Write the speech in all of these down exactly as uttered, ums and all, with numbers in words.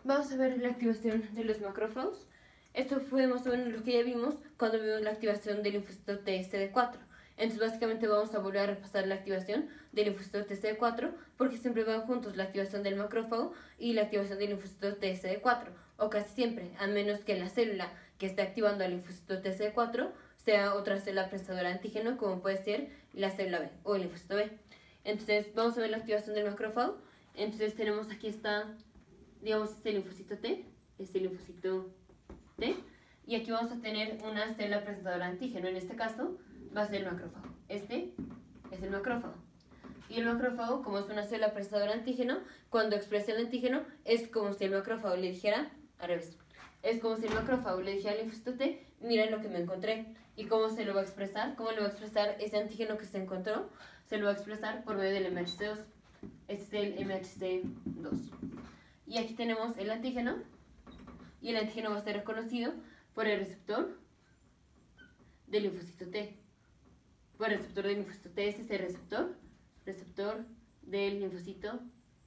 vamos a ver la activación de los macrófagos. Esto fue más o menos lo que ya vimos cuando vimos la activación del linfocito T S D cuatro. Entonces básicamente vamos a volver a repasar la activación del linfocito T S D cuatro porque siempre van juntos la activación del macrófago y la activación del linfocito T S D cuatro, o casi siempre, a menos que la célula que esté activando al linfocito T S D cuatro sea otra célula prensadora de antígeno, como puede ser la célula B o el linfocito B. Entonces vamos a ver la activación del macrófago. Entonces tenemos aquí está, digamos, este linfocito T, este linfocito T, y aquí vamos a tener una célula prensadora de antígeno. En este caso va a ser el macrófago. Este es el macrófago. Y el macrófago, como es una célula prensadora de antígeno, cuando expresa el antígeno es como si el macrófago le dijera, al revés, es como si el macrófago le dijera al linfocito T, miren lo que me encontré. ¿Y cómo se lo va a expresar? ¿Cómo le va a expresar ese antígeno que se encontró? Se lo va a expresar por medio del M H C dos. Este es el M H C dos. Y aquí tenemos el antígeno. Y el antígeno va a ser reconocido por el receptor del linfocito T. Por el receptor del linfocito T, este es el receptor, receptor del linfocito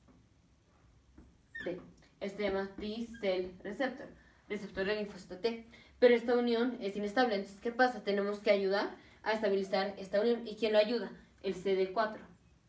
T. Este se llama T-cell receptor, receptor del linfocito T. Pero esta unión es inestable, entonces ¿qué pasa? Tenemos que ayudar a estabilizar esta unión. ¿Y quién lo ayuda? El C D cuatro.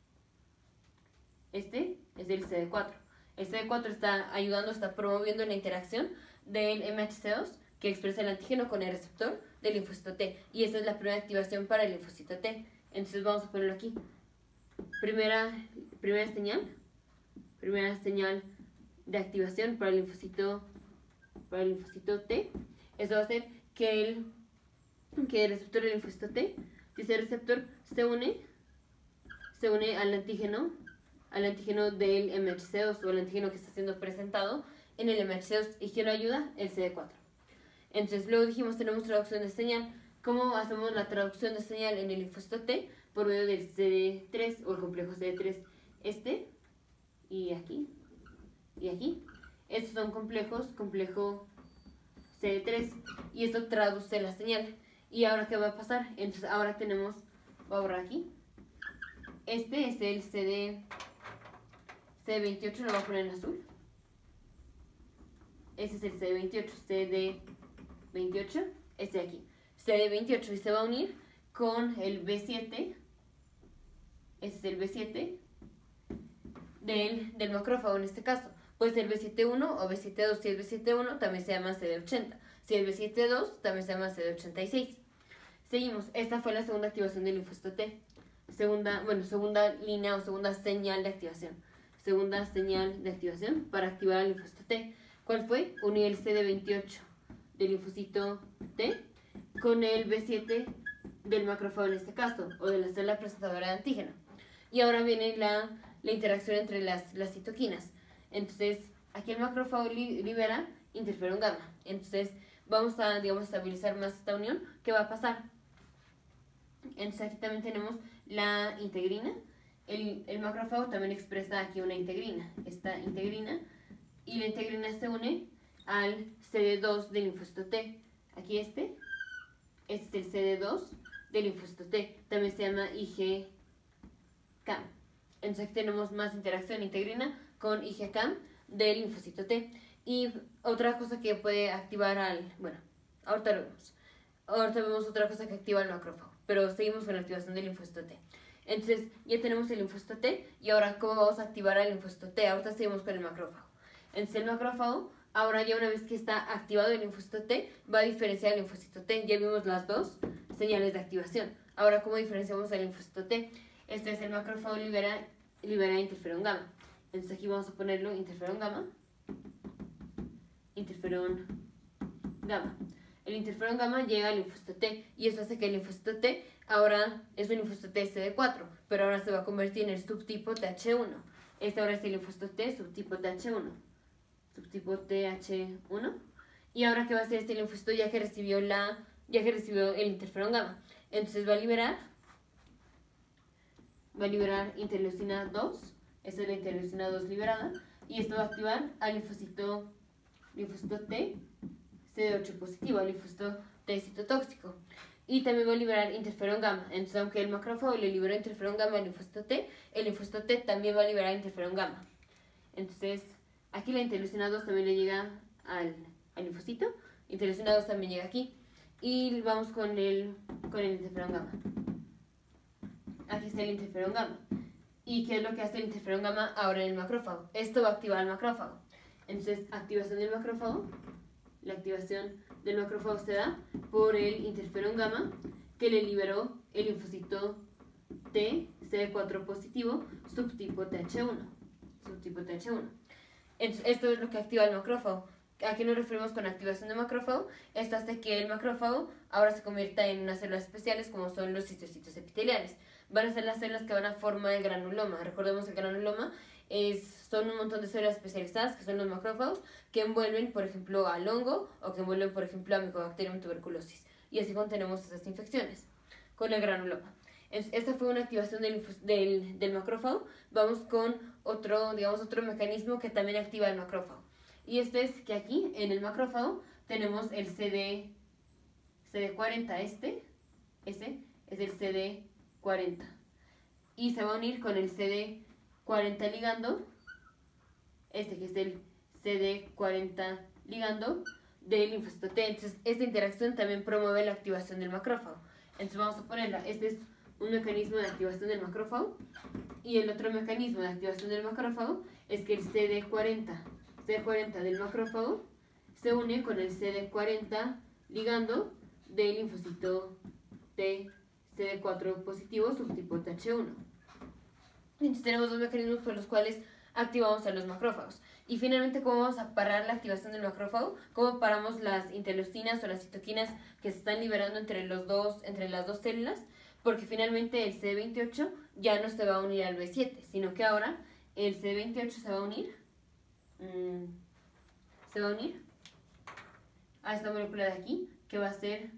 Este es el C D cuatro. El C D cuatro está ayudando, está promoviendo la interacción del M H C dos que expresa el antígeno con el receptor del linfocito T. Y esa es la primera activación para el linfocito T. Entonces vamos a ponerlo aquí. Primera, primera señal. Primera señal de activación para el linfocito, para el linfocito T. Esto va a hacer que el, que el receptor del linfocito T, si ese receptor se une, se une al antígeno, al antígeno del M H C dos o el antígeno que está siendo presentado en el M H C dos. ¿Y quién lo ayuda? El C D cuatro. Entonces luego dijimos tenemos traducción de señal. ¿Cómo hacemos la traducción de señal en el linfocito T? Por medio del C D tres o el complejo C D tres. Este y aquí y aquí. Estos son complejos, complejo C D tres, y esto traduce la señal. ¿Y ahora qué va a pasar? Entonces ahora tenemos, voy a borrar aquí, este es el C D, C D veintiocho, lo voy a poner en azul. Este es el C D veintiocho, C D veintiocho, este de aquí, C D veintiocho, y se va a unir con el B siete, este es el B siete del, del macrófago en este caso. Puede ser B siete uno o B siete dos. Si es B siete uno también se llama C D ochenta. Si es B siete dos también se llama C D ochenta y seis. Seguimos. Esta fue la segunda activación del linfocito T. Segunda, bueno, segunda línea o segunda señal de activación. Segunda señal de activación para activar el linfocito T. ¿Cuál fue? Unir el C D veintiocho del linfocito T con el B siete del macrófago en este caso, o de la célula presentadora de antígeno. Y ahora viene la, la interacción entre las, las citoquinas. Entonces, aquí el macrófago li libera interferón gamma. Entonces, vamos a, digamos, estabilizar más esta unión. ¿Qué va a pasar? Entonces, aquí también tenemos la integrina. El, el macrófago también expresa aquí una integrina. Esta integrina. Y la integrina se une al C D dos del linfocito T. Aquí este. Este es el C D dos del linfocito T. También se llama I G C A M. Entonces, aquí tenemos más interacción integrina con I G C A M del linfocito T. Y otra cosa que puede activar al... Bueno, ahorita lo vemos. Ahorita vemos otra cosa que activa el macrófago. Pero seguimos con la activación del linfocito T. Entonces, ya tenemos el linfocito T. Y ahora, ¿cómo vamos a activar al linfocito T? Ahorita seguimos con el macrófago. Entonces, el macrófago, ahora ya una vez que está activado el linfocito T, va a diferenciar el linfocito T. Ya vimos las dos señales de activación. Ahora, ¿cómo diferenciamos al linfocito T? Este es el macrófago libera, libera interferón gamma. Entonces aquí vamos a ponerlo interferón gamma. Interferón gamma. El interferón gamma llega al linfocito T y eso hace que el linfocito T ahora es un linfocito T C D cuatro, pero ahora se va a convertir en el subtipo T H uno. Este ahora es el linfocito T subtipo T H uno. Subtipo T H uno. Y ahora ¿qué va a hacer este linfocito ya que recibió la ya que recibió el interferón gamma? Entonces va a liberar va a liberar interleucina dos. Esta es la interleucina dos liberada. Y esto va a activar al linfocito, linfocito T C D ocho positivo, al linfocito T citotóxico. Y también va a liberar interferón gamma. Entonces, aunque el macrófago le liberó interferón gamma al linfocito T, el linfocito T también va a liberar interferón gamma. Entonces, Aquí la interleucina dos también le llega al, al linfocito. Interleucina dos también llega aquí. Y vamos con el, con el interferón gamma. Aquí está el interferón gamma. ¿Y qué es lo que hace el interferón gamma ahora en el macrófago? Esto va a activar el macrófago. Entonces, activación del macrófago. La activación del macrófago se da por el interferón gamma que le liberó el linfocito T, C D cuatro positivo, subtipo T H uno. Subtipo T H uno. Entonces, esto es lo que activa el macrófago. ¿A qué nos referimos con activación de macrófago? Esto hace que el macrófago ahora se convierta en unas células especiales como son los cistocitos epiteliales. Van a ser las células que van a formar el granuloma. Recordemos que el granuloma es, son un montón de células especializadas que son los macrófagos que envuelven, por ejemplo, al hongo o que envuelven, por ejemplo, a Mycobacterium tuberculosis. Y así contenemos esas infecciones con el granuloma. Esta fue una activación del, del, del macrófago. Vamos con otro, digamos, otro mecanismo que también activa el macrófago. Y este es que aquí, en el macrófago, tenemos el C D, C D cuarenta, este, este es el C D cuarenta. Y se va a unir con el C D cuarenta ligando, este que es el C D cuarenta ligando del linfocito T. Entonces, esta interacción también promueve la activación del macrófago. Entonces, vamos a ponerla. Este es un mecanismo de activación del macrófago. Y el otro mecanismo de activación del macrófago es que el C D cuarenta, C D cuarenta del macrófago se une con el C D cuarenta ligando del linfocito T, C D cuatro positivo, subtipo T H uno. Entonces tenemos dos mecanismos por los cuales activamos a los macrófagos. Y finalmente, ¿cómo vamos a parar la activación del macrófago? ¿Cómo paramos las interleucinas o las citoquinas que se están liberando entre, los dos, entre las dos células? Porque finalmente el C D veintiocho ya no se va a unir al B siete, sino que ahora el C D veintiocho se va a unir, mmm, se va a unir a esta molécula de aquí, que va a ser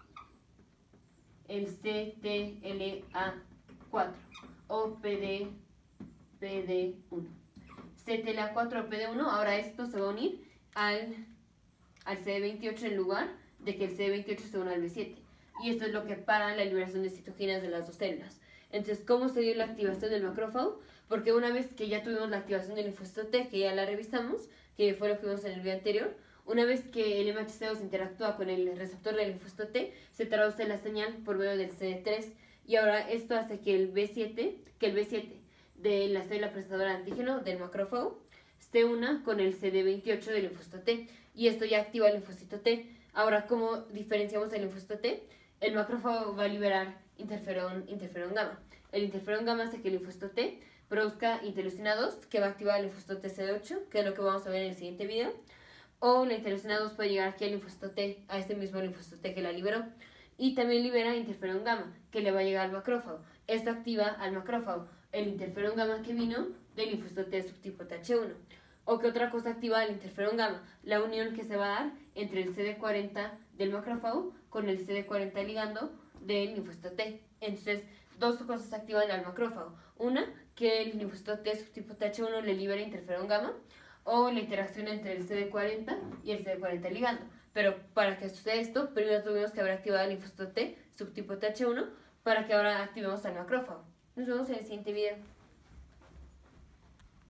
el C T L A cuatro o P D uno. C T L A cuatro o P D uno, ahora esto se va a unir al, al C D veintiocho en lugar de que el C D veintiocho se una al B siete. Y esto es lo que para la liberación de citoquinas de las dos células. Entonces, ¿cómo se dio la activación del macrófago? Porque una vez que ya tuvimos la activación del linfocito T, que ya la revisamos, que fue lo que vimos en el video anterior, una vez que el M H C dos interactúa con el receptor del linfocito T, se traduce la señal por medio del C D tres. Y ahora esto hace que el B siete, que el B siete de la célula presentadora de antígeno del macrófago se una con el C D veintiocho del linfocito T. Y esto ya activa el linfocito T. Ahora, ¿cómo diferenciamos el linfocito T? El macrófago va a liberar interferón, interferón gamma. El interferón gamma hace que el linfocito T produzca interleucina dos, que va a activar el linfocito T C D ocho, que es lo que vamos a ver en el siguiente video. O la interleucina dos puede llegar aquí al linfocito T, a este mismo linfocito T que la liberó. Y también libera interferón gamma, que le va a llegar al macrófago. Esto activa al macrófago el interferón gamma que vino del linfocito T subtipo T H uno. ¿O qué otra cosa activa el interferón gamma? La unión que se va a dar entre el C D cuarenta del macrófago con el C D cuarenta ligando del linfocito T. Entonces, dos cosas activan al macrófago. Una, que el linfocito T subtipo T H uno le libera interferón gamma, o la interacción entre el C D cuarenta y el C D cuarenta ligando. Pero para que suceda esto, primero tuvimos que haber activado el linfocito T subtipo T H uno para que ahora activemos al macrófago. Nos vemos en el siguiente video.